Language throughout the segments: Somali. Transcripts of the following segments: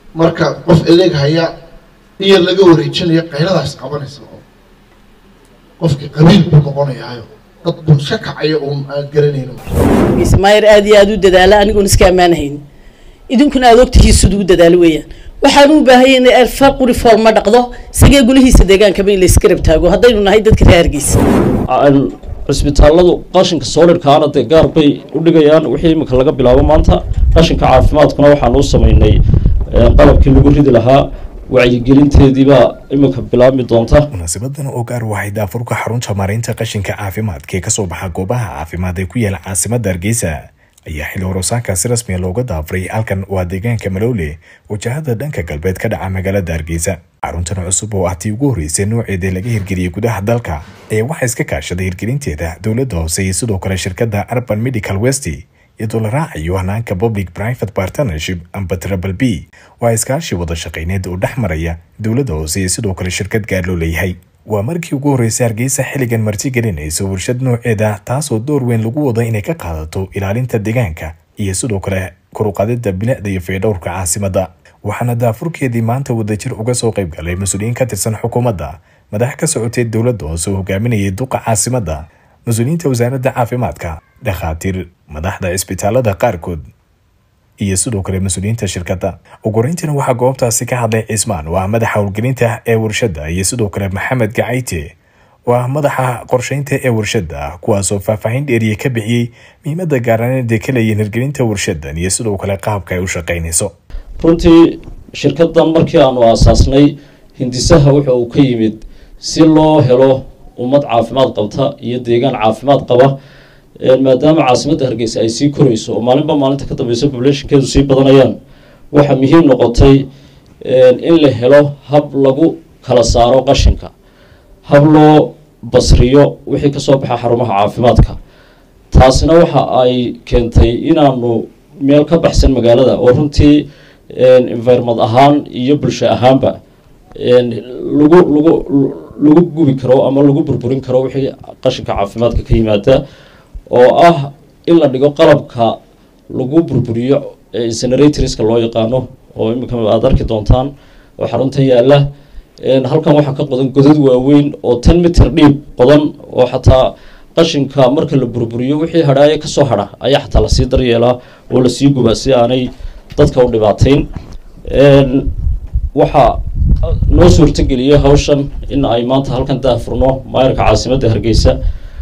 marka qof adeeg haya iyo laga wareejinayo qayladaas qabanaysa qofkii qabiil buu noqonayaa dad bulsho kacaya oo aan garanayno ismaaciil aad iyo aad u dadaala anigoon iska amaanahayn idinkuna aad ogtihiin siduu dadaal weeyaan waxaan u baahay in farq reform ma dhaqdo sagee gulihiisa deegaanka bay la iska rabtaago haddaynu nahay dadka reergiisa cisbitaaladu qashinka soolirkaana dee gaar bay u dhigayaan wixii imika laga bilaabo maanta qashinka caafimaadkuna waxaan u samaynay qalabkii lagu ridi lahaa wacyigelinteediibaa imika bilaabmi doonta. munaasabadan oo gaar waxay daafurka xarunta maaraynta qashinka caafimaadka ee kasoo baxa goobaha caafimaad ee ku yaala caasimadda Hargeysa ayaa xilli horosaanka si rasmi ah looga daafuray halkan waa deegaanka Malowle wajahada dhanka galbeed ka dhaca magaalada Hargeysa. xaruntan cusub oo tii ugu horeysay nooceeda laga hirgeliyay gudaha dalka ee waxa iska kaashaday hirgelinteeda dawladda hoose iyo sidoo kale shirkadda Urban Medical Waste iyadoo la raacayo hanaanka Public Private Partnership amba Triple B waa iskaashi wada shaqayneed oo dhexmaraya dawladda hoose iyo sidoo kale shirkad gaar loo leeyahay. waa markii ugu horeysay Hargeysa xilligan martigelinayso warshad nooceeda taasoo door weyn lagu wado inay ka qaadato ilaalinta deegaanka iyo sidoo kale kor u qaadida bilicda iyo fayadhowrka caasimadda. waxaana daafurkeedii maanta wadajir uga soo qayb galay mas'uuliyiin ka tirsan xukuumadda madax ka socotay dawladda hoose oo hogaaminayay duqa caasimadda mas'uuliyiinta wasaaradda caafimaadka dhakhaatiir madaxda isbitaalada qaarkood iyo sidoo kale mas'uuliyiinta shirkadda. ugu horeyntiina waxaa goobtaasi ka hadlay Cismaan oo ah madaxa howlgelinta ee warshadda iyo sidoo kale Maxamed Gacayte oo ah madaxa qorsheynta ee warshadda kuwaasoo faahfaahin dheeriye ka bixiyay muhiimadda gaaraaneed ee ka leeyihiin hirgelinta warshaddan iyo sidoo kale qaabka ay u shaqaynayso. runtii shirkaddan markii aanu aasaasnay hindisaha wuxa uu ka yimid si loo helo ummad caafimaad qabta iyo deegaan caafimaad qaba maadaama caasimadda Hargeysa ay sii korayso oo maalinba maalinta ka dambaysa populationkeedu sii badanayaan waxa muhiim noqotay in la helo hab lagu kala saaro qashinka hab loo basriyo wixii kasoo baxa xarumaha caafimaadka. taasina waxa ay keentay inaanu meel ka baxsan magaalada oo runtii environment ahaan iyo bulsho ahaanba lagu gubi karo ama lagu burburin karo wixii qashinka caafimaadka ka yimaada oo ah in la dhigo qalabka lagu burburiyo incineratorska loo yaqaano oo imika aad arki doontaan oo xarunta yaala. halkan waxaa ka qodan godad waaweyn oo 10 mitir dhiib qodan oo xataa qashinka marka la burburiyo wixii hadhaaya kasoo hadha ayaa xataa lasii daryeelaa oo lasii gubaa si aanay dadka u dhibaateyn. waxaa noo suurtageliyay hawshan in ay maanta halkan daafurno maayarka caasimadda Hargeysa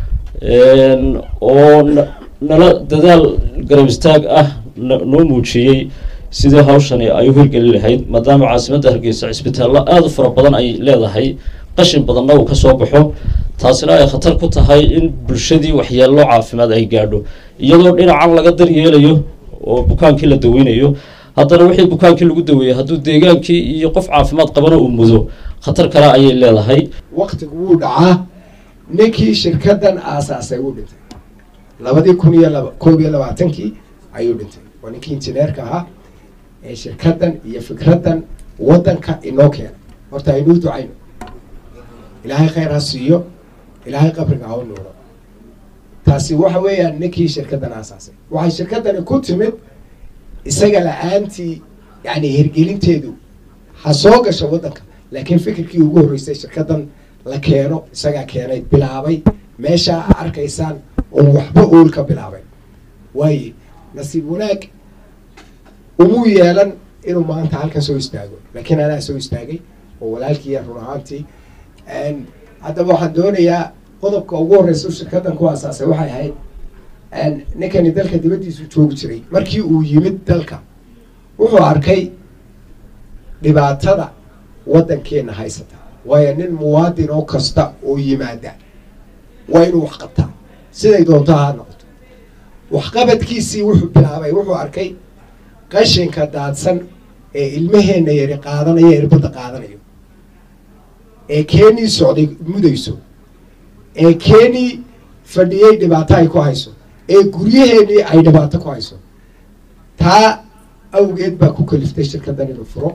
oo nala dadaal garab istaag ah noo muujiyay sidii hawshani ay u hirgelin lahayd maadaama caasimadda Hargeysa cisbitaallo aad u fara badan ay leedahay qashin badanna uu kasoo baxo taasina ay khatar ku tahay in bulshadii waxyeello caafimaad ay gaadho iyadoo dhinacan laga daryeelayo oo bukaankii la daweynayo haddana wixii bukaankii lagu daweeyay hadduu deegaankii iyo qof caafimaad qabana uu mudo khatar kale ayay leedahay. waqtigu wuu dhacaa ninkii shirkaddan aasaasay wuu dhintay 2021 ayuu dhintay waa ninkii injineerka ahaa ee shirkaddan iyo fikraddan waddanka inoo keenay. horta aynuu ducayno ilaahay khayr ha siiyo ilaahay qabriga ha u nuuro. taasi waxa weeyaan ninkii shirkaddan aasaasay waxay shirkaddani ku timid isaga la'aantii yani hirgelinteedu ha soo gasho waddanka laakiin fikirkii ugu horreysay shirkaddan la keeno isagaa keenay bilaabay meeshaa arkaysaan oo waxba uul ka bilaabay. waaye nasiib wanaag umuu yeelan inuu maanta halkan soo istaago laakiin anaa soo istaagay oo walaalkiiya run ahaantii. haddaba waxaan doonayaa qodobka ugu horreysa shirkaddan ku aasaasay waxay ahayd ninkani dalka dibaddiisu joogi jiray markii uu yimid dalka wuxuu arkay dhibaatada waddankeenna haysata waayo nin muwaadin oo kasta oo yimaada waa inuu wax qabtaa siday doonto ha noqoto. waxqabadkiisii wuxuu bilaabay wuxuu arkay qashinka daadsan ee ilmaheenna yari qaadanaya irbadda qaadanayo ee keenii socday mudayso ee keenii fadhiyey dhibaato ay ku hayso ee guryaheenii ay dhibaato ku hayso. taa awgeed baa ku kaliftay shirkaddan inuu furo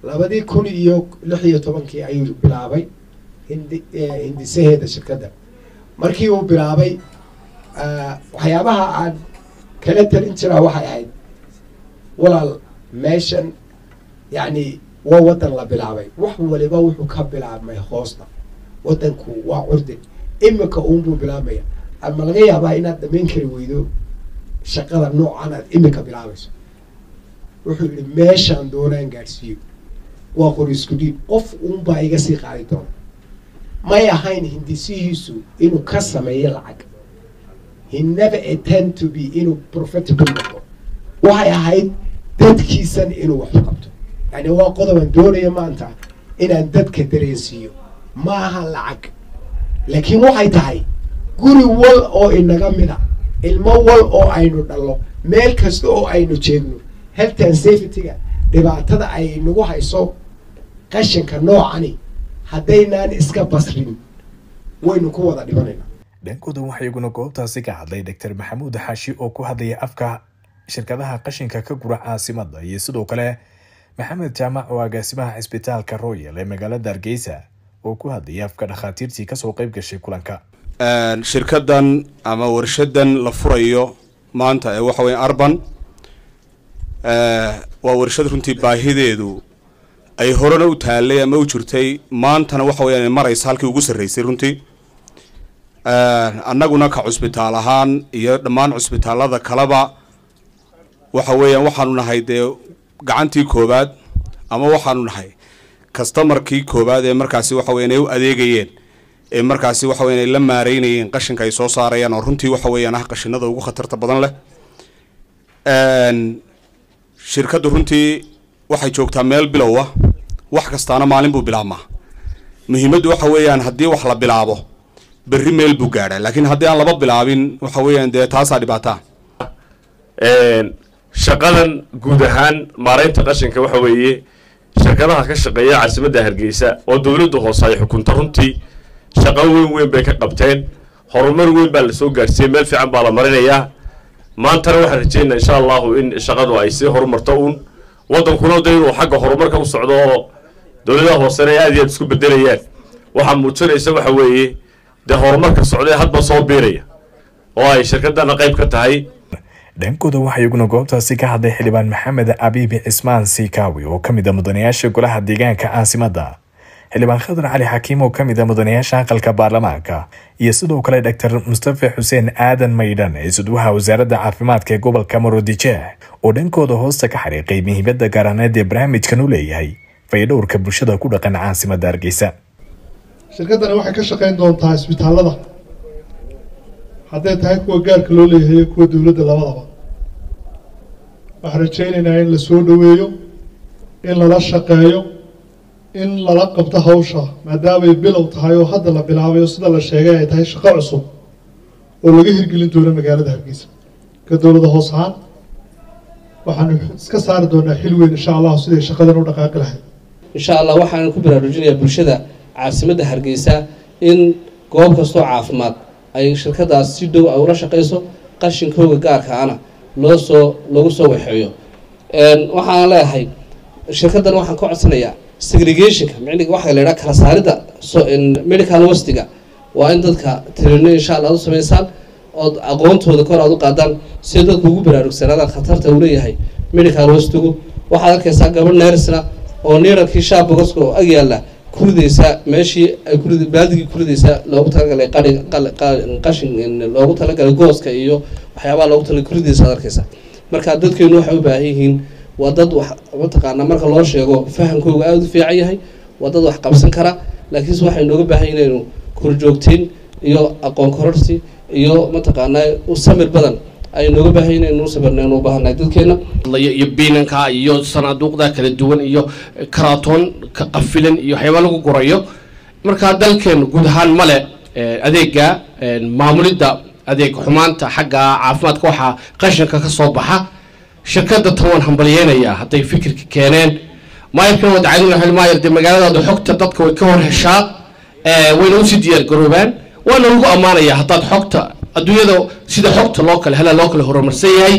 2016 ayuu bilaabay hindisaheeda shirkadda. markii uu bilaabay waxyaabaha aan kala talin jiraa waxay ahayd walaal meeshan يعني ووطن لا بلعبي وحول يبغى كبلعب ما يخوصنا وطنكو وعرض إما كأمبو بلعبي أما لقيه أبا إن هذا من كرويدو شغال النوع أنا إما كبلعبش وحول ماشي عندنا نقارسيو وأقول يسكتي أوف أمبا يجسي قاعدون ما يهين هندسي يسوع إنه كسر يلعق he never intend to be إنه profitable وهاي هاي dadkiisan inuu wax qabto yani waa qodoban doonaya maanta inaan dadka dareensiiyo ma aha lacag laakiin waxay tahay guri wal oo inaga mida ilmo wal oo aynu dhalo meel kasta oo aynu jeegno health and safety-ga dhibaatada ay nagu hayso qashinka noocani haddaynaan iska basrin waynu ku wada dhibanaynaa dhankooda waxaa iyaguna goobtaasi ka hadlay Dr. Maxamuud Xaashi oo ku hadlaya afka shirkadaha qashinka ka gura caasimada iyo sidoo kale Maxamed Jaamac oo agaasimaha Isbitaalka Royal ee magaalada Hargeysa oo ku hadlaya afka dhakhaatiirtii ka soo qayb gashay kulanka shirkadan ama warshadan la furayo maanta ee waxa weyn Arban waa warshad runtii baahideedu ay horena u taalay ama u jirtay maantana waxa weeyaan maraysa halkii ugu sareysay runtii annaguna ka cusbitaal ahaan iyo dhammaan cusbitaalada kaleba waxa weeyaan waxaanu nahay de gacantii koobaad ama waxaanu nahay customerkii koobaad ee markaasi waxa weeyaan ay u adeegayeen ee markaasi waxa weeyaan ay la maareynayeen qashinka ay soo saarayaan oo runtii waxa weeyaan qashinada ugu khatarta badan leh shirkadu runtii waxay joogtaa meel bilow ah wax kastaana maalin buu bilaabmaa muhiimaddu waxa weeyaan haddii wax la bilaabo berri meel buu gaadhaa laakiin haddii aan laba bilaabin waxa weeyaan dee taasaa dhibaataa shaqadan guud ahaan maareynta qashinka waxa weeye shirkadaha ka shaqeeya caasimadda Hargeysa oo dawladdu hoose ay xukunta runtii shaqo weyn bay ka qabteen horumar weyn baa la soo gaarsiiyay meel fiican baa la marinayaa maanta waxaan rajaynayaa insha Allah in shaqadu ay si horumarto wadankuna inuu xagga horumarka u socdo dawladda hoose ay aad iyo aad isku bedelayaan waxa muujinaysa waxa weeye de horumarka socday hadba soo biiraya oo ay shirkadana qayb ka tahay dhankooda waxaa iyaguna goobtaasi ka hadlay xildhibaan Maxamed Abiib Ismaan Sikaawi oo ka mid ah mudanayaasha golaha deegaanka caasimada xildhibaan Khadar Cali Xakiim oo ka mid ah mudanayaasha aqalka baarlamaanka iyo sidoo kale Dr. Mustafa Xuseen Aadan Maydhan isuduwaha wasaaradda caafimaadka ee gobolka Maroodijeex oo dhankooda hoosta ka xariiqay muhiimadda gaaraaneed ee barnaamijkan u leeyahay fayadhowrka bulshada ku dhaqan caasimada Hargeysa shirkadani waxay ka shaqeyn doontaa isbitaalada hadday tahay kuwa gaarka loo leeyahay kuwa dawladda labadaba waxaan rajaynaynaa in la soo dhaweeyo in lala shaqeeyo in lala qabto hawsha maadaamay bilow tahay oo hadda la bilaabayo sida la sheegay ay tahay shaqo cusub oo laga hirgelin doono magaalada Hargeysa ka dawladda hoos ahaan waxaan iska saari doonaa xil weyn insha Allah sidii shaqadan u dhaqaaqi lahayd insha Allah waxaan ku baraarujinayaa bulshada caasimadda Hargeysa in goob kastoo caafimaad ay shirkadaas si dhow ay ula shaqeyso qashinkooda gaarka ana lagu soo waxeeyo waxaan leeyahay shirkadan waxaan ka codsanayaa segregationka macnaheedu waxa la yiraahdo kala saarida medical waste-ga waa in dadka tirino insha Allah u sameeyaan oo aqoontooda kor aad u qaadaan si dadku ugu baraarugsanaadaan khatarta uu leeyahay medical waste-gu waxaad arkaysaa gabadh neersna oo neerarkii shaabugaska oo ag yaala kuridaysa meeshii ay baadigii kuridaysa loogu talagalay qashin loogu talagalay gooska iyo waxyaabaha loogu talagalay kuridaysa arkaysa marka dadkeenu waxay u baahan yihiin waa dad wax mataqaana marka loo sheego fahamkooga aad u fiican yahay waa dad wax qabsan kara laakiin waxay nooga baahan yihiin inuu korjoogtiin iyo aqoon kororsi iyo mataqaana u samir badan ay nooga baahan yihiin inuu sabarnaan u baahanay dadkeena iyo biinanka iyo sanaaduuqda kala duwan iyo karatoon ka qafilan iyo waxyaabo lagu gurayo marka dalkeen guud ahaan male adeega maamulida adeeg xumaanta xagga caafimaadka waxa qashinka ka soo baxa shirkadda toban hambalyeynaya haday fikirka keeneen maayirkan wadacayna xilmaayirda magaalada xogta dadka way ka hor heshaa wayna u sii diyaar garoobaan waana lagu amaanaya hadaad xogta adduunyada sida xogta loo kala horumarsan yahay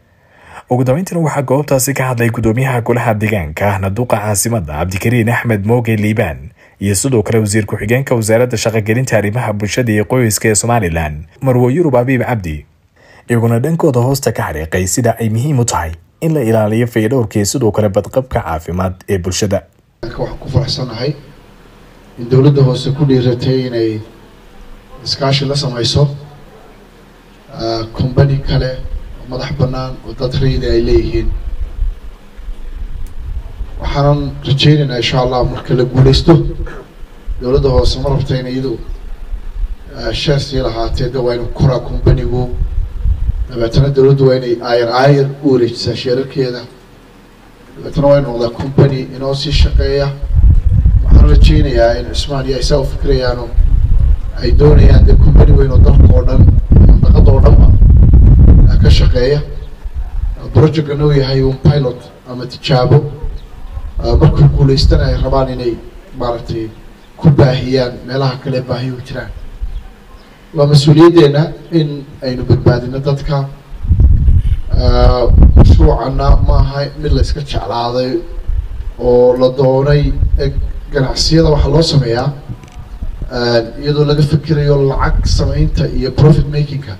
ugu dambeyntiina waxaa goobtaasi ka hadlay gudoomiyaha golaha deegaanka Naduqa caasimada Cabdikariin Axmed Mooge Liibaan iyo sidoo kale wasiir ku-xigeenka wasaaradda shaqagelinta arrimaha bulshada iyo qoyska ee Somaliland Marwo Yurub Abiib Cabdi iyaguna dhankooda hoosta ka xariiqay sida ay muhiim u tahay in la ilaaliyo fayadhowrka sidoo kale badqabka caafimaad ee bulshada. waxaan ku faraxsanahay in dowladda hoose ku dhiiratay inay iskaashi la samayso company kale oo madax bannaan oo dad rayid ay leeyihiin. waxaan rajaynaynaa insha allah marka la guuleysto dowladda hoose ma rabta in iyadu share sii lahaatee waa inuu koraa companigu dabeetana dowladdu waa inay aayar u wareejisaa sheerarkeeda dabeetana waa inuu noqdaa company inoo sii shaqeeya. waxaan rajaynayaa in Cusmaan iyo Isaa u fikrayaan oo ay doonayaan dee company weyn oo dalka oo dhan mandaqada oo dhanba ka shaqeeya. projectkan uu yahay un pilot ama tijaabo markuu guuleystana ay rabaan inay maaragtay ku baahiyaan meelaha kale baahi u jiraan. waa mas-uuliyaddeena in aynu badbaadino dadka. mashruucana maaha mid la iska jeclaaday oo la doonay. ganacsiyada waxaa loo sameeyaa iyadoo laga fikirayo lacag samaynta iyo profit makingka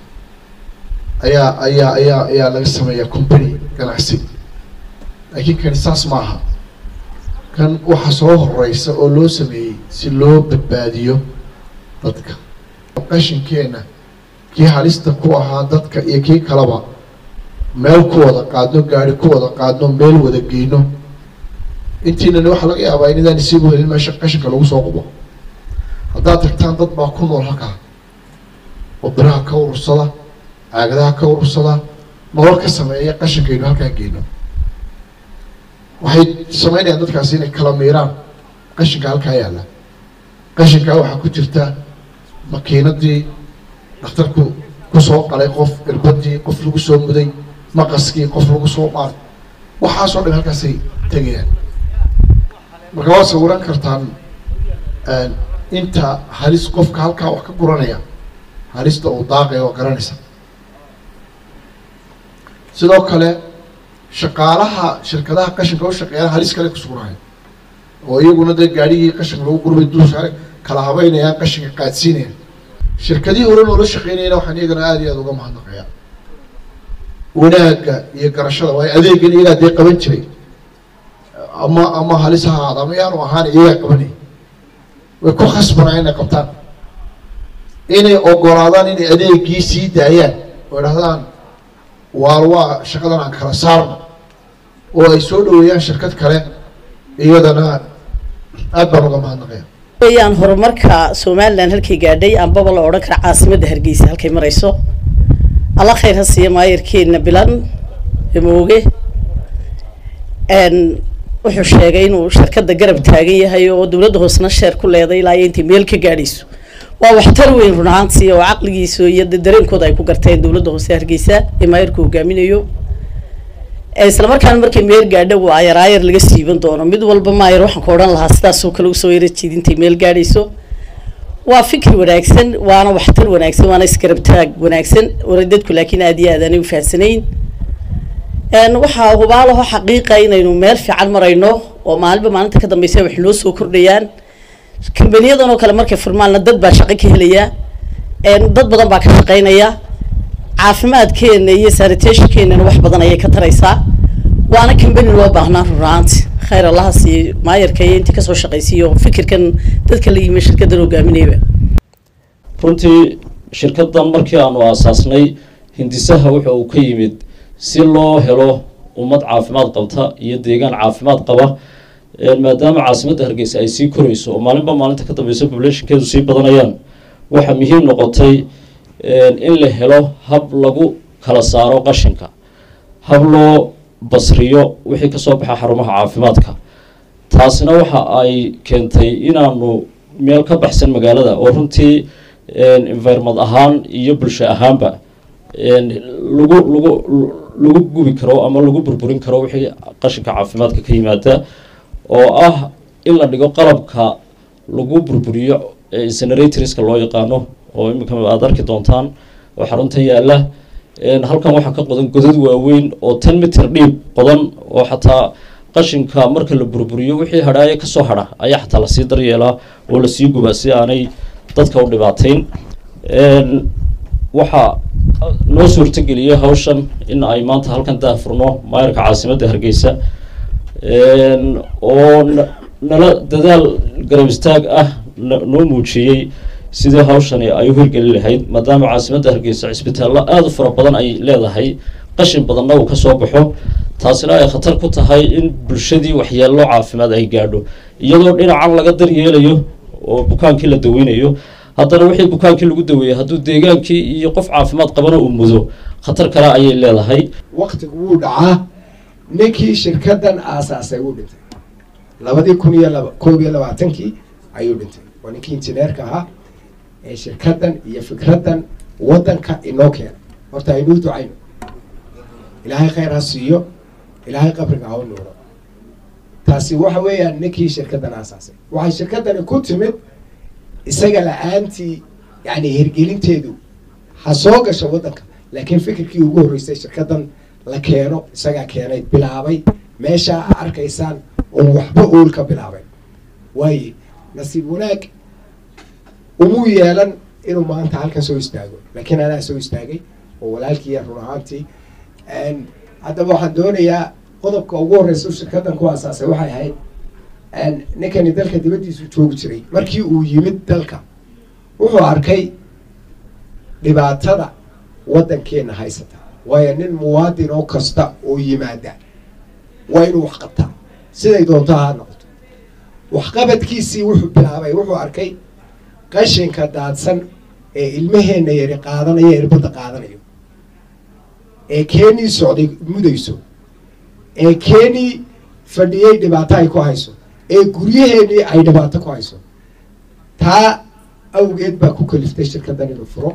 ayaa laga sameeyaa company ganacsi. laakiin kani saas maaha. kan waxa soo horeysa oo loo sameeyey si loo badbaadiyo dadka. qashinkeena kii halista ku ahaa dadka iyo kii kaleba meel ku wada qaadno, gaari ku wada qaadno, meel wada geyno. intiinani waxaa laga yaabaa in idaan isiigu helin meesha qashinka lagu soo qubo. haddaad tagtaan dad baa ku nool halkaa oo biraha ka urursada, caagadaha ka urursada, nolol ka sameeya qashinkaynu halkaa geyno. waxay sameynayaan dadkaasi inay kala miiraan qashinka halkaa yaalla. qashinkaa waxaa ku jirta makiinadii dhakhtarku kusoo qalay qof, irbadii qof lagu soo muday, maqaskii qof lagu soo maar, waxaasoo dhan halkaasay tegayaan. marka waa sawiran kartaan inta halis qofka halkaa wax ka guranaya halista uu daaqaya oo garanaysa. sidoo kale shaqaalaha shirkadaha qashinka u shaqeeya halis kale ku sugnaaya oo iyaguna dee gaadhigii qashinka lagu gurbay dulsaare kala habeynayaan, qashinka qaadsiinayaan. shirkadihii hore loola shaqeynayana waxaan iyagana aada iyo aada uga mahadnaqayaa wanaagga iyo garashada. waayo adeegan iyagaa dee qaban jiray ama halis ha ahaada ama yaanu ahaan iyagaa qabanay. way ku khasbanaa inay qabtaan, inay ogolaadaan inay adeegii sii daayaan oo idhahdaan waa shaqadan aan kala saarno oo ay soo dhaweeyaan shirkad kale. iyadana aad baan uga mahadnaqaya. wayaan horumarka Somaliland halkay gaadhay anbaba la oran kara caasimadda Hargeysa halkay marayso. alla khayr ha siiyo maayirkeena bilan mooge wuxuu sheegay inuu shirkadda garab taagan yahay oo dowladda hoosna sheer ku leedahay ilaa intii meel ka gaadhayso. waa waxtar weyn run ahaantii oo caqligiisa iyo dareenkooda ay ku garteen dowladda hoose Hargeysa ee maayirku hogaaminayo. isla markaan markay meel gaadho waa ayar laga siiban doono mid walba maayir waxaan ku oran lahaa sidaas oo kale u soo yeeray intay meel gaadhayso. waa fikir wanaagsan, waana waxtar wanaagsan, waana iskarab taag wanaagsan oo dadku laakiin aad iyo aad aan u faahsanayn. waxa hubaalaha xaqiiqa inaynu meel fiican marayno oo maalinta ka dambaysa wax noo soo kordhayaan. kambaniyadana kale markay furmaan dad baa shaqo ka helaya, dad badan baa ka shaqeynaya. caafimaadkeena iyo sanitationkeena wax badan ayay ka taraysaa. waana kambani loo baahnaa runtii. khayr allah si maayirka intii ka soo shaqaysiyo fikirkan dadka la yimid shirkadda hogaaminayba. runtii shirkaddan markii aanu aasaasnay hindisaha wuxuu uu ka yimid si loo helo ummad caafimaad qabta iyo deegaan caafimaad qaba. maadaama caasimadda Hargeysa ay sii korayso oo maalinta ka dambaysa populationkeedu sii badanayaan, waxa muhiim noqotay in la helo hab lagu kala saaro qashinka, hab loo basriyo wixii kasoo baxa xarumaha caafimaadka. taasina waxa ay keentay inaanu meel ka baxsan magaalada oo runtii environment ahaan iyo bulsho ahaanba lagu gubi karo ama lagu burburin karo wixii qashinka caafimaadka ka yimaada, oo ah in la dhigo qalabka lagu burburiyo incineratorska loo yaqaano oo imika aad arki doontaan oo xarunta yaala. halkan waxaa ka qodan godad waaweyn oo 10 mitir dhiib qodan oo xataa qashinka marka la burburiyo wixii hadhaaya ka soo hadha ayaa xataa lasii daryeelaa oo lasii gubaa si aanay dadka u dhibaateyn. waxaa noo suurtageliyey hawshan in ay maanta halkan daafurno maayarka caasimadda Hargeysa oo nala dadaal garab istaag ah noo muujiyey sidii hawshani ay u hirgelin lahayd maadaama caasimadda Hargeysa cisbitaallo aad u fara badan ay leedahay qashin badanna uu ka soo baxo taasina ay khatar ku tahay in bulshadii waxyeello caafimaad ay gaadho iyadoo dhinacan laga daryeelayo oo bukaankii la daweynayo haddana wixii bukaankii lagu daweeyay hadduu deegaankii iyo qof caafimaad qabana uu mudo khatar kale ayay leedahay waqtigu wuu dhacaa ninkii shirkaddan aasaasay wuu dhintay 2021 ayuu dhintay waa ninkii injineerka ahaa ee shirkaddan iyo fikraddan waddanka inoo keenay horta aynuu ducayno ilaahay khayr ha siiyo ilaahay qabriga ha u nuuro taasi waxa weeyaan ninkii shirkaddan aasaasay waxay shirkaddani ku timid isaga la-aantii yani hirgelinteedu ha soo gasho waddanka laakiin fikirkii ugu horreysay shirkaddan la keeno isagaa keenay bilaabay meeshaa arkaysaan oo waxba uul ka bilaabay waaye nasiib wanaag umuu yeelan inuu maanta halkan soo istaago laakiin anaa soo istaagay oo walaalkiiya run ahaantii haddaba waxaan doonayaa qodobka ugu horreysa shirkaddan ku aasaasay waxay ahayd ninkani dalka dibaddiisu joogi jiray markii uu yimid dalka wuxuu arkay dhibaatada waddankeenna haysata waayo nin muwaadin oo kasta oo yimaada waa inuu wax qabtaa siday doonto ha noqoto waxqabadkiisii wuxuu bilaabay wuxuu arkay qashinka daadsan ee ilmaheenna yari qaadanaya irbadda qaadanayo ee keenii socday mudayso ee keenii fadhiyey dhibaato ay ku hayso ee guryaheenii ay dhibaato ku hayso taa awgeed baa ku kaliftay shirkaddan inuu furo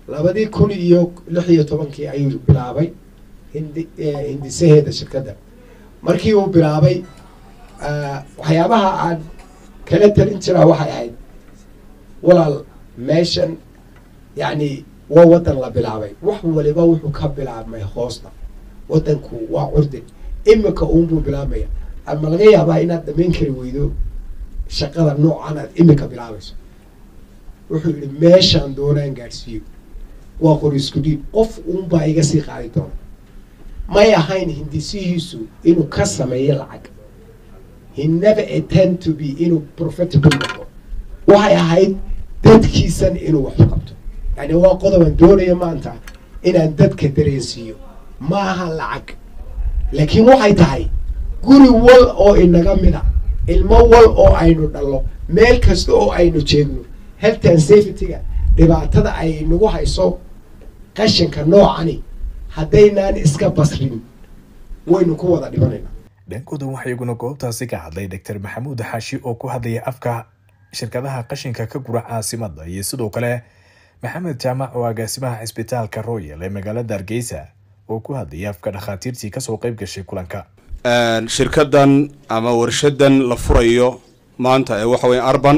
2016 ayuu bilaabay hindisaheeda shirkadda markii uu bilaabay waxyaabaha aan kala talin jiraa waxay ahayd walaal meeshan yani waa waddan la bilaabay wax waliba wuxuu ka bilaabmay hoosta waddanku waa curdin imika uunbuu bilaabmaya ama laga yaabaa inaad damayn kari weydo shaqada noocan aad imika bilaabayso wuxuu yihi meeshaan doonaan gaadhsiiyo waa qori isku dhiib qof uunbaa iga sii qaadi doona may ahayn hindisihiisu inuu ka sameeyo lacag he never attend to be inuu profitable noqdo waxay ahayd dadkiisan inuu wax qabto yani waa qodoban doonaya maanta inaan dadka dareensiiyo ma aha lacag laakiin waxay tahay guri wal oo inaga mida ilmo wal oo aynu dhallo meel kasta oo aynu jeegno health and safety-ga dhibaatada ay nagu hayso qashinka noocani haddaynaan iska basrin waynu ku wada dhibanaynaa dhankooda waxaa iyaguna goobtaasi ka hadlay Dr. Maxamuud Xaashi oo ku hadlaya afka shirkadaha qashinka ka gura caasimadda iyo sidoo kale Maxamed Jaamac oo agaasimaha cisbitaalka Royal ee magaalada Hargeysa oo ku hadlaya afka dhakhaatiirtii ka soo qayb gashay kulanka shirkaddan ama warshadan la furayo maanta ee waxa weeye Arban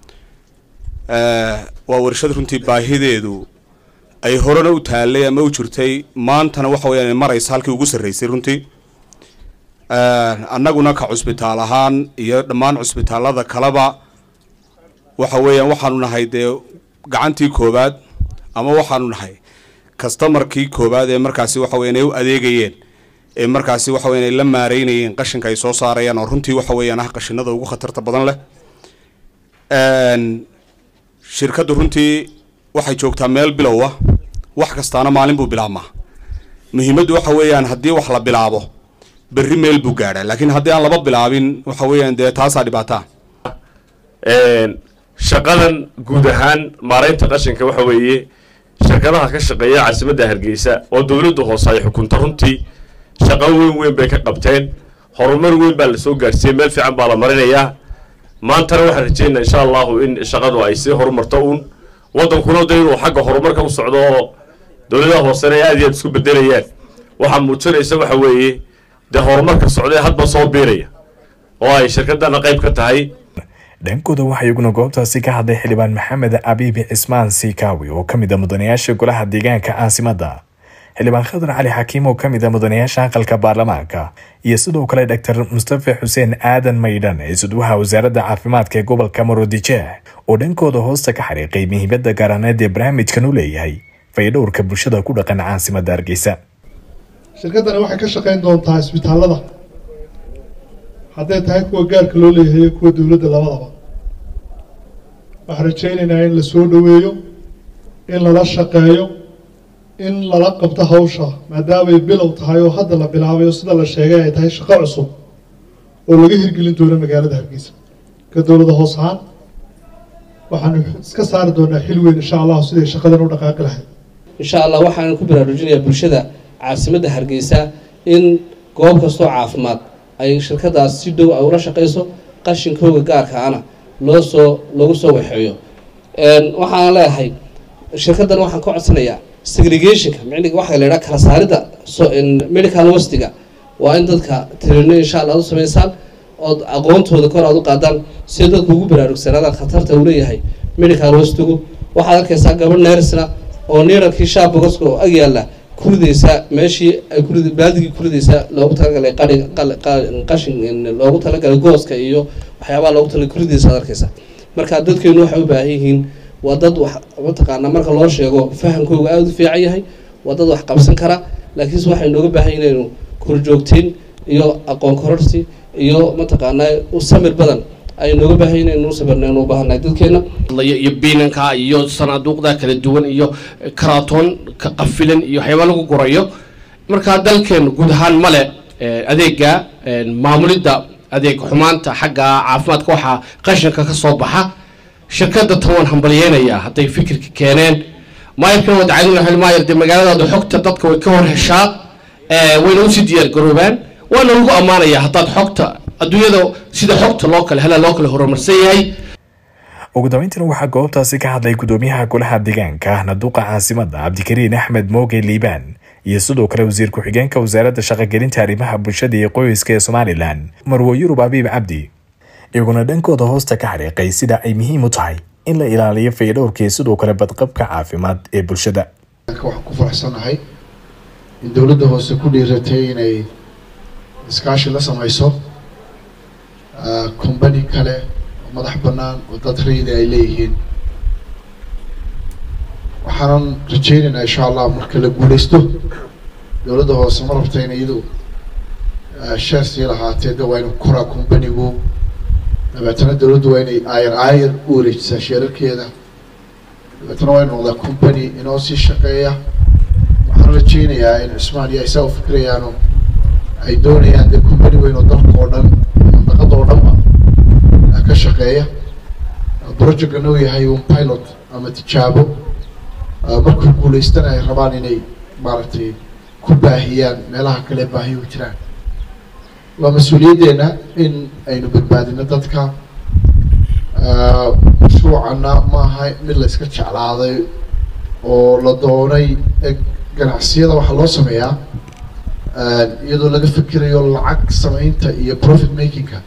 waa warshad runtii baahideedu ay horena u taalay ama u jirtay maantana waxa weeye maraysa halkii ugu sareysay runtii annaguna ka cisbitaal ahaan iyo dhammaan cisbitaalada kaleba waxa weeyaan waxaanu nahay dee gacantii koobaad ama waxaanu nahay customerkii koobaad ee markaasi waxa weeyaan ay u adeegayeen ee markaasi waxa weeyaan ay la maareynayeen qashinka ay soo saarayaan oo runtii waxa weeyaan ah qashinada ugu khatarta badan leh shirkaddu runtii waxay joogtaa meel bilow ah wax kastaana maalin buu bilaabmaa muhiimaddu waxa weeyaan haddii wax la bilaabo berri meel buu gaadhaa laakiin haddii aan laba bilaabin waxa weeyaan dee taasaa dhibaataa shaqadan guud ahaan maaraynta qashinka waxa weeye shirkadaha ka shaqeeya caasimadda Hargeysa oo dawladdu hoose ay xukunta runtii shaqo weyn bay ka qabteen horumar weyn baa la soo gaarsiiyay meel fiican baa la marinayaa maantana waxaan rajaynayaa insha Allah in shaqadu ay sii horumarto waddankuna inuu xagga horumarka u socdo oo dawladda hoose ay aad iyo aad isku bedelayaan waxa muujinaysa waxa weeye de horumarka socday hadba soo biiraya oo ay shirkadana qayb ka tahay dhankooda waxaa iyaguna goobtaasi ka hadlay xildhibaan Maxamed Abiib Cismaan Sikaawi oo ka mid ah mudanayaasha golaha deegaanka caasimadda xildhibaan Khadar Cali Xakiim oo ka mid ah mudanayaasha aqalka baarlamaanka iyo sidoo kale Dr. Mustafa Xuseen Aadan Maydhan isuduwaha wasaaradda caafimaadka ee gobolka Maroodijeex oo dhankooda hoosta ka xariiqay muhiimadda gaaraaneed ee barnaamijkan u leeyahay fayadhowrka bulshada ku dhaqan caasimadda Hargeysa. shirkaddani waxay ka shaqayn doontaa isbitaallada hadday tahay kuwa gaarka loo leeyahay iyo kuwa dowladda labadaba. waxaan rajaynaynaa in la soo dhoweeyo, in lala shaqeeyo, in lala qabto hawsha maadaamay bilow tahay oo hadda la bilaabayo sida la sheegay ay tahay shaqo cusub oo laga hirgelin doono magaalada Hargeysa. ka dowladda hoos ahaan waxaan iska saari doonaa xil weyn insha Allah sidii shaqadan u dhaqaaqi lahayd. insha Allah waxaan ku baraarujinayaa bulshada caasimadda Hargeysa in goob kastoo caafimaad ay shirkadaas si dhow ay ula shaqeyso qashinkooda gaarka ana lagu soo waxeeyo. waxaan leeyahay shirkaddan waxaan ka codsanayaa segregationka micniga waxa la yiraahdo kala saarida medical waste-ga waa in dadka tirino insha Allah u sameeyaan oo aqoontooda kor aad u qaadaan si dadku ugu baraarugsanaadaan khatarta uu leeyahay medical waste-gu. waxaad arkaysaa gabadh neersna oo neerarkii shaabogaska oo ag yaala kuridaysa meeshii ay baadigii kuridaysa loogu talagalay qashin loogu talagalay gooska iyo waxyaabaha loogu talagalay kuridaysa arkaysa. marka dadkeenu waxay u baahan yihiin waa dad wax mataqaana marka loo sheego fahamkooga aad u fiican yahay, waa dad wax qabsan kara, laakiin waxay nooga baahan yihiin inaynu korjoogtiin iyo aqoon kororsi iyo mataqaana u samir badan ay nooga baahan yihiin inuu sabarnaan u baahanay dadkeena iyo biinanka iyo sanaaduuqda kala duwan iyo karatoon ka qafilan iyo waxyaabo lagu gurayo. marka dalkeenu guud ahaan male adeega maamulidda adeeg xumaanta xagga caafimaadka waxa qashinka ka soo baxa. shirkadda tan hambalyeynaya hadday fikirka keeneen maayirkan wadacayna xilmaayirda magaalada xogta dadka way ka hor heshaa wayna u sii diyaar garoobaan waana lagu amaanaya haddaad xogta adduunyada sida xogta loo kala horumarsan yahay. ugu dambeyntiina waxaa goobtaasi ka hadlay gudoomiyaha golaha deegaanka Naduqa caasimadda Cabdikariin Axmed Mooge Liibaan iyo sidoo kale wasiir ku-xigeenka wasaaradda shaqo-gelinta arrimaha bulshada iyo qoyska ee Somaliland Marwo Yurub Abiib Cabdi. iyaguna dhankooda hoosta ka xariiqay sida ay muhiim u tahay in la ilaaliyo fayadhowrka iyo sidoo kale badqabka caafimaad ee bulshada. waxaan ku faraxsanahay in dowladda hoose ku dhiiratay inay iskaashi la samayso company kale madax bannaan oo dad rayid ay leeyihiin. waxaan rajaynaynaa insha Allah marka la guuleysto dowladda hoose ma rabto in iyadu share si lahaatee dawaynu kora company-gu dabeetana dowladdu waa inay aayar u wareejisaa sheerarkeeda dabeetana waa inuu noqdaa company inoo sii shaqeeya. waxaan rajaynayaa in Cusmaan iyo Isaa u fikrayaano ay doonayaan dee company weyn oo dalka oo dhan mandaqada oo dhanba ka shaqeeya. project-gan uu yahay un pilot ama tijaabo markuu guuleystana ay rabaan inay maaragtay ku baahiyaan meelaha kale baahi u jiraan. waa mas-uuliyaddeena in aynu badbaadino dadka. mashruucana maaha mid la iska jeclaaday oo la doonay ganacsiyada waxaa loo sameeyaa iyadoo laga fikirayo lacag samaynta iyo profit makingka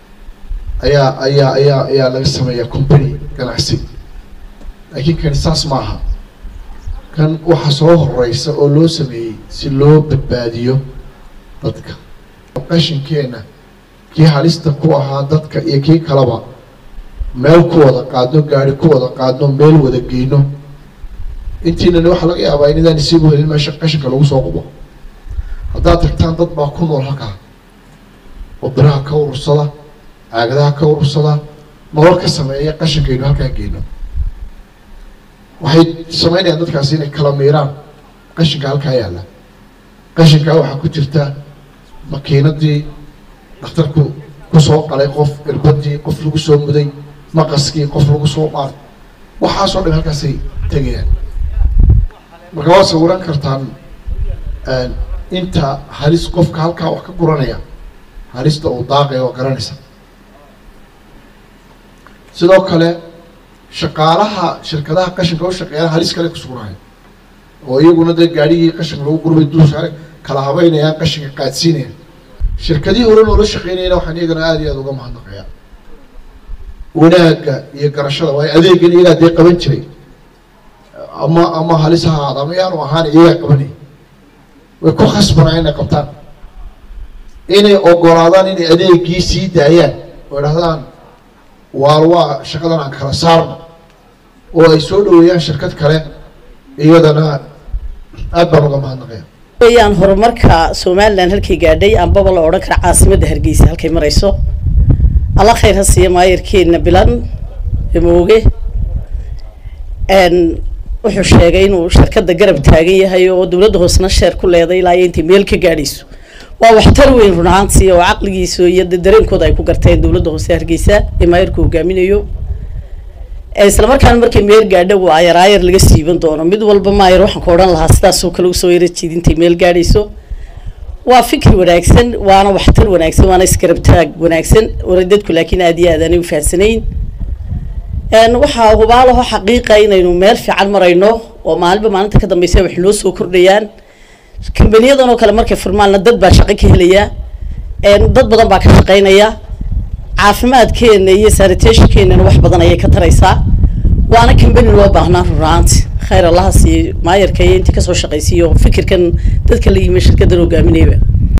ayaa laga sameeyaa company ganacsi. laakiin kan saas maaha. kan waxa soo horeysa oo loo sameeyey si loo badbaadiyo dadka. qashinkeena kii halista ku ahaa dadka iyo kii kaleba meel ku wada qaadno, gaari ku wada qaadno, meel wada geyno. intiinana waxaa laga yaabaa inadaan isigu helin meesha qashinka lagu soo qubo. haddaad tagtaan dad baa ku nool halkaa oo biraha ka urursada, caagadaha ka urursada, nolol ka sameeya qashinkaynu halkaa geyno. waxay sameynayaan dadkaasi inay kala miiraan qashinka halkaa yaalla. qashinkaa waxaa ku jirta makiinadii dhakhtarku kusoo qalay qof, irbadii qof lagu soo muday, maqaskii qof lagu soo maartay, waxaasoo dhan halkaasay tegayaan. marka waa sawiran kartaan inta halis qofka halkaa wax ka guranaya halista uu daaqaya oo garanaysa. sidoo kale shaqaalaha shirkadaha qashinka u shaqeeya halis kale ku sugnaayeen oo iyaguna dee gaadhigii qashinka lagu gurbay dulsaare kala habeynayaan qashinka qaadsiinayaan. shirkadihii hore noola shaqeynayana waxaan iyagana aad iyo aad uga mahadnaqayaa wanaagga iyo garashada. waayo adeegan iyagaa dee qaban jiray ama halis ha ahaada ama yaanu ahaan iyagaa qabanay. way ku khasbanaa inay qabtaan, inay ogolaadaan inay adeegii sii daayaan oo idhahdaan waa shaqadan aan kala saarno oo ay soo dhaweeyaan shirkad kale iyadana aad baan uga mahadnaqaya ayaan horumarka Soomaaliland halkay gaadhay aanbaba la oran kara caasimadda Hargeysa halkay marayso alla khayr ha siiyo maayirkeena bilan mooge wuxuu sheegay inuu shirkadda garab taagan yahay oo dawladda hoosna sheer ku leedahay ilaa intii meel ka gaadhayso waa waxtar weyn run ahaantii oo aqligiisa iyo dareenkooda ay ku garteen dawladda hoose Hargeysa ee maayirku hogaaminayo isla markaan markay meel gaadho waa ayar laga siiban doono mid walba maayir waxaan ku oran lahaa sidaas oo kale u soo yara jeedintay meel gaadhayso waa fikir wanaagsan waana waxtar wanaagsan waana iskarab taag wanaagsan oo dadku laakiin aad iyo aad aan u faahsanayn waxa hubaalaha xaqiiqa inaynu meel fiican marayno oo maalinta ka dambeysay wax noo soo kordhayaan kambaniyada oo kale markay furmaan dad baa shaqo ka helaya dad badan baa ka shaqeynaya caafimaadkeena iyo sanitationkeena wax badan ayay ka taraysaa waana kambani loo baahnaa runtii khayr Allah si maayirka intii ka soo shaqeysiyo fikirkan dadka la yimid shirkadda hogaaminayba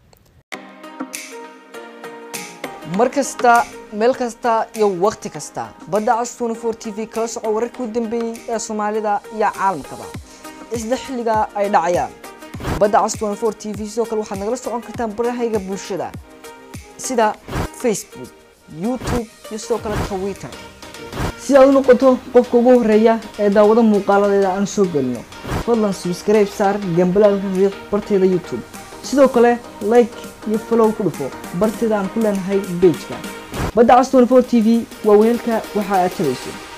markasta meel kasta iyo waqti kasta badda cas 24 TV kala soco wararkii u dambeeyay ee Soomaalida iyo caalamkaba isla xilliga ay dhacayaan badda cas 24 TV sidoo kale waxaad nagala socon kartaan barahayga bulshada sida Facebook YouTube iyo sidoo kale Twitter si aad u noqoto qofka ugu horeeya ee daawada muuqaaladeeda aan soo galno fadlan subscribe saar gambalaalka riiq barteeda YouTube sidoo kale like iyo follow ku dhufo barteeda aan ku leenahay page-ka badda cas 24 TV waa weelka waxa aad tabayso